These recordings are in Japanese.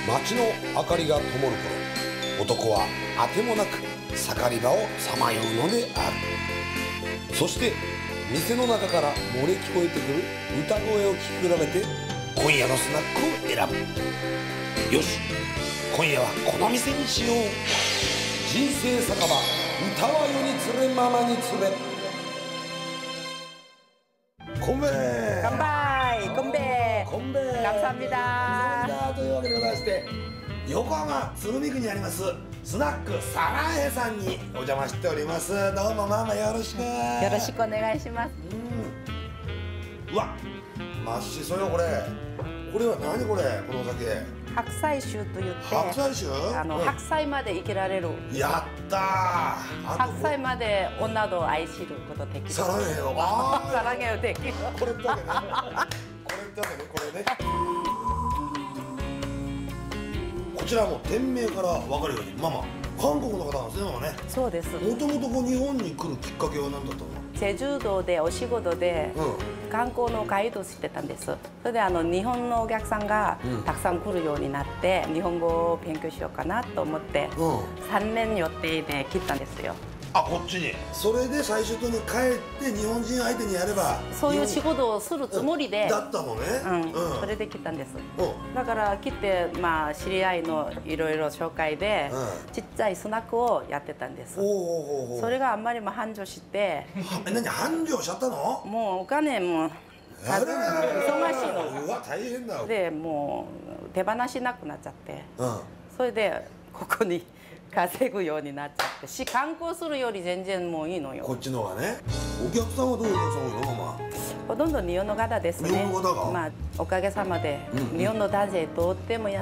街の明かりが灯る頃、男はあてもなく盛り場をさまようのである。そして店の中から漏れ聞こえてくる歌声を聞き比べて今夜のスナックを選ぶ。よし、今夜はこの店にしよう。人生酒場、歌は世につれママにつれ。건배。 乾杯。 건배。 감사합니다。 というわけでございまして、横浜鶴見区にありますスナックサラヘさんにお邪魔しております。どうもママよろしく。 よろしくお願いします。 うわ、真っしそよこれ。これは何これ、このお酒。 白菜酒と言って、 白菜酒？ 白菜まで生きられる。 やったー。 白菜まで女を愛しることできる。 サラヘよ。 サラヘをできる。 これってわけね。これってわけね、これね。こちらも店名から分かるように、ママ韓国の方なんですね、ママね。 そうです。 もともと日本に来るきっかけは何だったの？ チェジュ島でお仕事で観光のガイドしてたんです。それで日本のお客さんがたくさん来るようになって、日本語を勉強しようかなと思って、3年予定で来たんですよ。 あ、こっちに。それで最初に帰って日本人相手にやれば、 そういう仕事をするつもりで、 だったのね。 それで来たんです。だから来て、知り合いのいろいろ紹介でちっちゃいスナックをやってたんです。それがあんまりも繁盛して、 何繁盛しちゃったの？ もうお金も忙しいの。 うわ、大変だ。 でもう手放しなくなっちゃって、それでここに稼ぐようになっちゃって、観光するより全然もういいのよ。 こっちの方がね。お客さんはどういうお客さん多いの、ママ？ ほとんど日本の方ですね。 日本の方が？ おかげさまで日本の男性とっても優しい。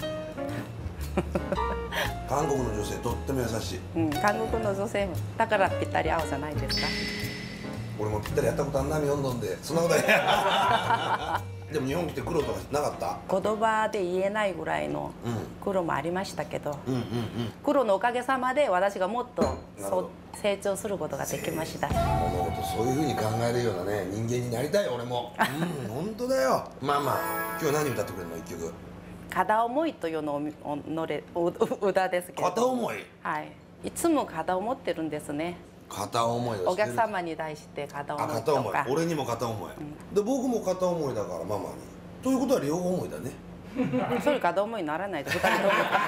韓国の女性とっても優しい。 韓国の女性もだからぴったり合うじゃないですか。 俺もぴったりやったことあんな、日本で。そんなことない。でも日本来て苦労とかなかった？ 言葉で言えないぐらいの苦労もありましたけど、苦労のおかげさまで私がもっと成長することができました。 物事そういうふうに考えるようなね、人間になりたい、俺も。本当だよ。ママ、今日何歌ってくれるの？一曲。 片思いというの歌ですけど。 片思い。 はい。いつも片思ってるんですね。 片思いをお客様に対して片思いとか。 片思い。俺にも片思い。で、僕も片思いだからママに。ということは両方思いだね。 それ片思いにならないと二人とも。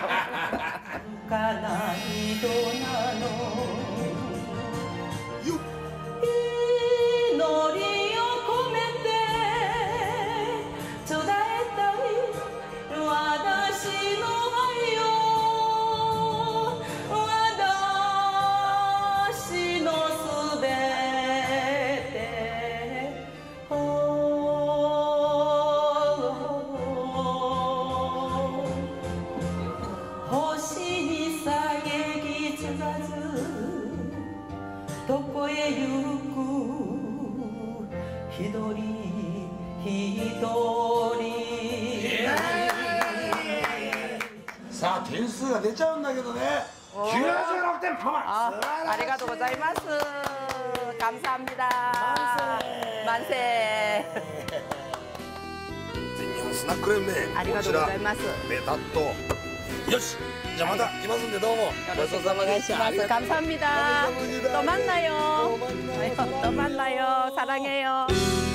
どこへ行く一人一人。 さあ、点数が出ちゃうんだけどね。96点。ママ、 ありがとうございます。감사합니다。만세。 全日本スナック連盟。 ありがとうございます。 ベタっと。よし。じゃあまた来ますんで、どうもよろしくお願いします。감사합니다。또 만나요。또 만나요。사랑해요。